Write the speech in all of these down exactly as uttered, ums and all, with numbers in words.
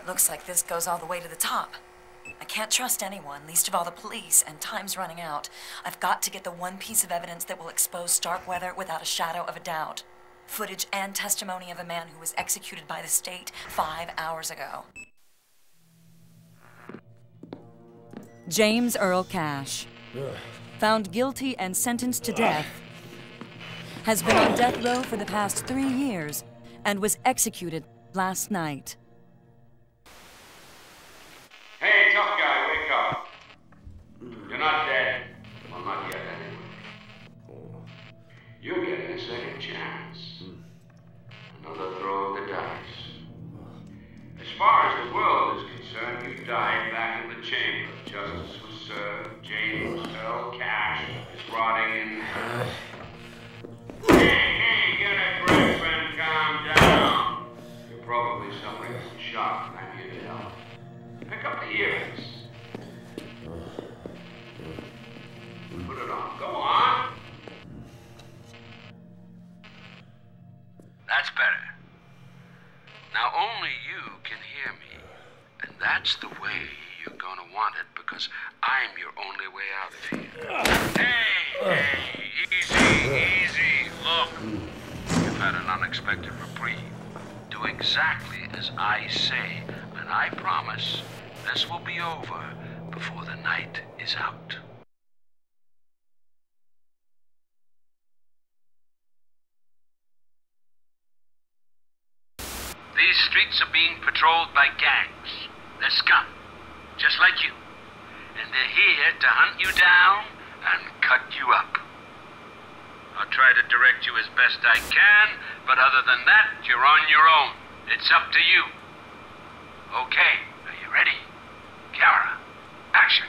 It looks like this goes all the way to the top. I can't trust anyone, least of all the police, and time's running out. I've got to get the one piece of evidence that will expose Starkweather without a shadow of a doubt. Footage and testimony of a man who was executed by the state five hours ago. James Earl Cash, found guilty and sentenced to death, has been on death row for the past three years and was executed last night. Hey, tough guy, wake up. You're not dead. Well, not yet, anyway. You're getting a second chance. Another throw of the dice. As far as the world is concerned, you died back in the chamber. Justice was served. James Earl Cash is rotting in hell. Hey, hey, get a grip and calm down. You're probably suffering from shock, and I'm here to help. Pick up the earrings. Put it on. Go on. That's better. Now only you can hear me. And that's the way you're gonna want it, because I'm your only way out of here. Hey, hey, easy, easy. Look, you've had an unexpected reprieve. Do exactly as I say, and I promise this will be over before the night is out. These streets are being patrolled by gangs. They're scum, just like you. And they're here to hunt you down and cut you up. I'll try to direct you as best I can, but other than that, you're on your own. It's up to you. Okay, are you ready? Camera, action.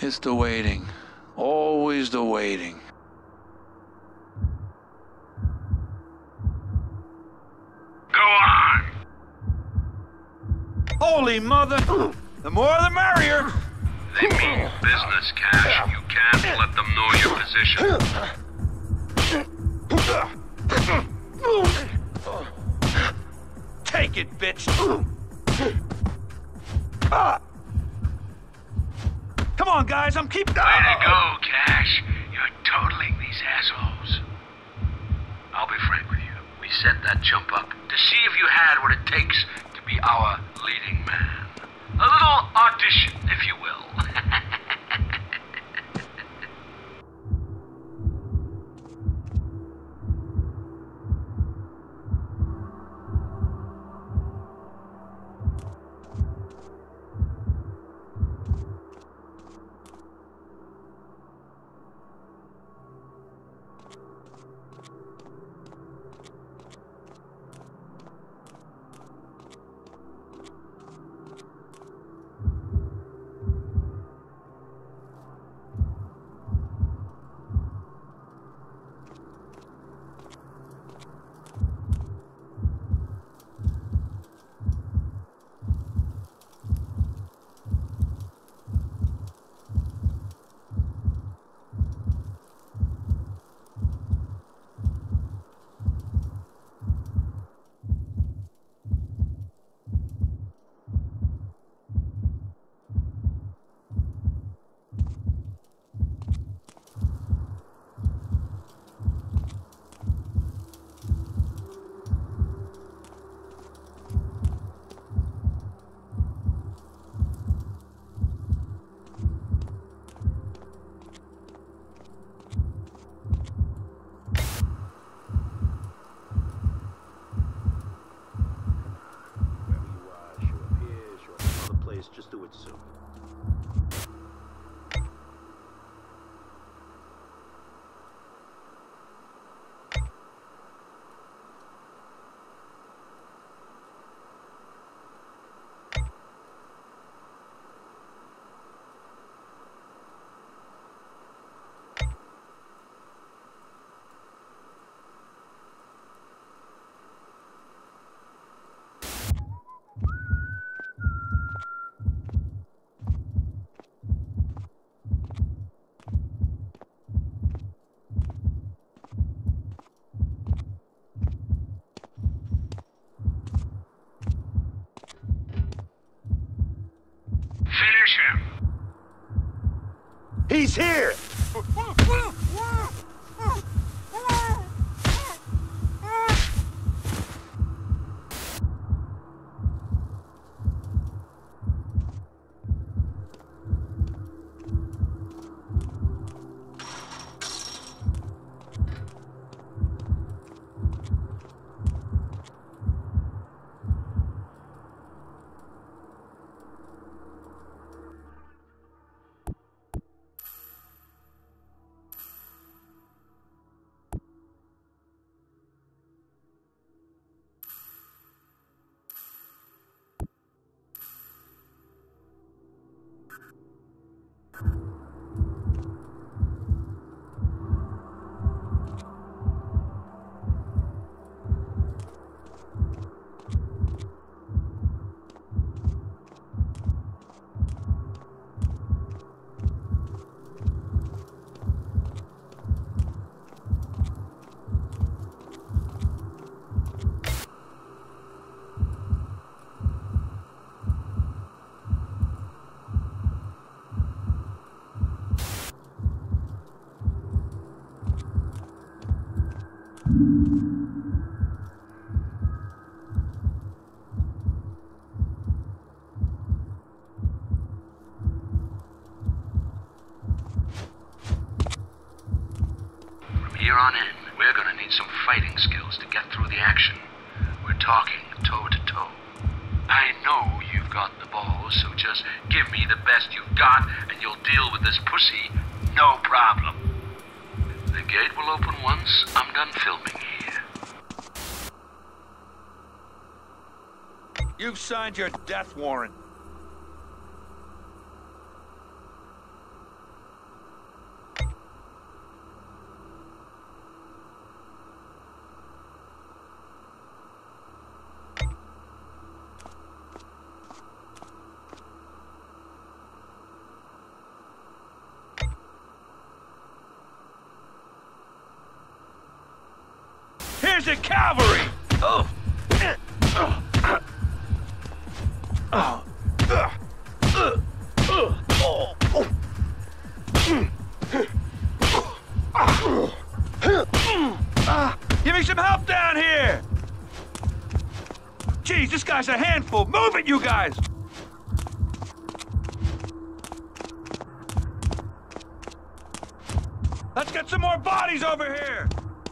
It's the waiting. Always the waiting. Go on! Holy mother! The more the merrier! They mean business, Cash. You can't let them know your position. Take it, bitch! Come on, guys, I'm keeping... Way to go, Cash. You're totaling these assholes. I'll be frank with you. We set that jump up to see if you had what it takes to be our leading man. A little audition, if you will. Just do it soon. Finish him! He's here! Here on in, we're gonna need some fighting skills to get through the action. We're talking toe to toe. I know you've got the balls, so just give me the best you've got and you'll deal with this pussy, no problem. The gate will open once I'm done filming here. You've signed your death warrant. Here's the cavalry! Oh. Oh. Give me some help down here! Jeez, this guy's a handful. Move it, you guys! Let's get some more bodies over here!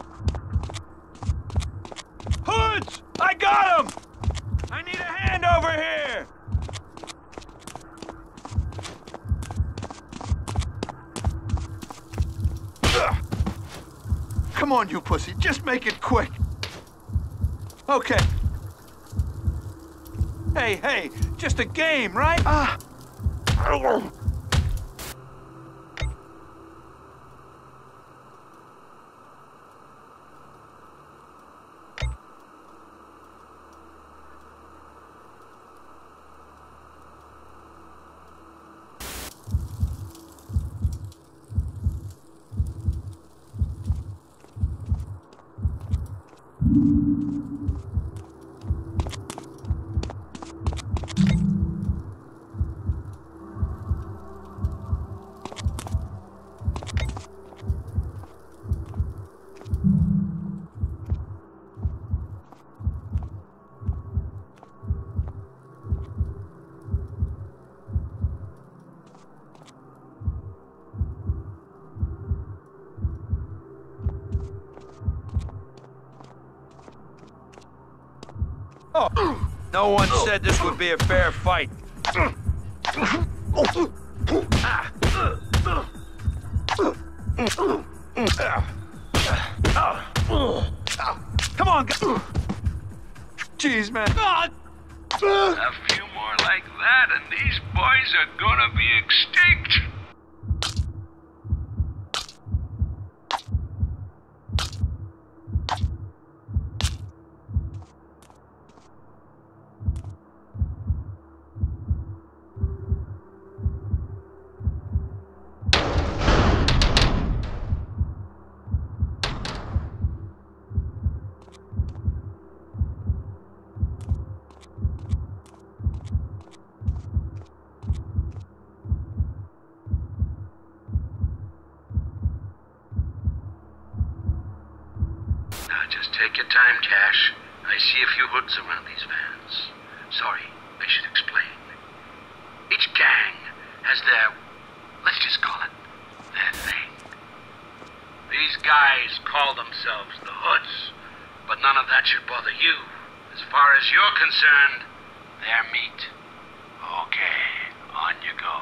Hoods! I got him! I need a hand over here! Ugh. Come on, you pussy. Just make it quick. Okay. Hey, hey, just a game, right? Ah. Oh, no one said this would be a fair fight. Come on, guys. Jeez, man. A few more like that, and these boys are gonna be extinct. Just take your time, Cash. I see a few hoods around these vans. Sorry, I should explain. Each gang has their, let's just call it, their thing. These guys call themselves the Hoods, but none of that should bother you. As far as you're concerned, they're meat. Okay, on you go.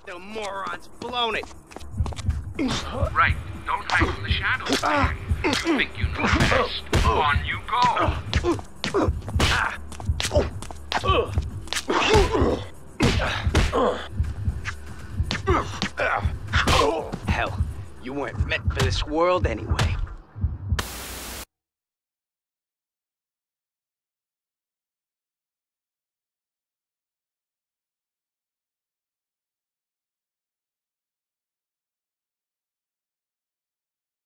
The moron's blown it. Right. Don't hide from the shadows, man. You think you know best. On you go. Hell, you weren't meant for this world anyway.